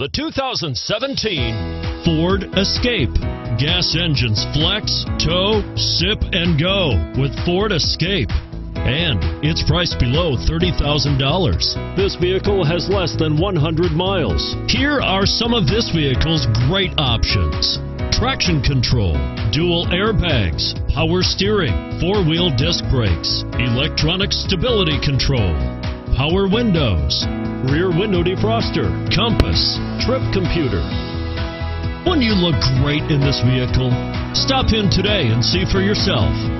The 2017 Ford Escape. Gas engines flex, tow, sip, and go with Ford Escape. And it's priced below $30,000. This vehicle has less than 100 miles. Here are some of this vehicle's great options: traction control, dual airbags, power steering, four-wheel disc brakes, electronic stability control, power windows, rear window defroster, compass, trip computer. Wouldn't you look great in this vehicle? Stop in today and see for yourself.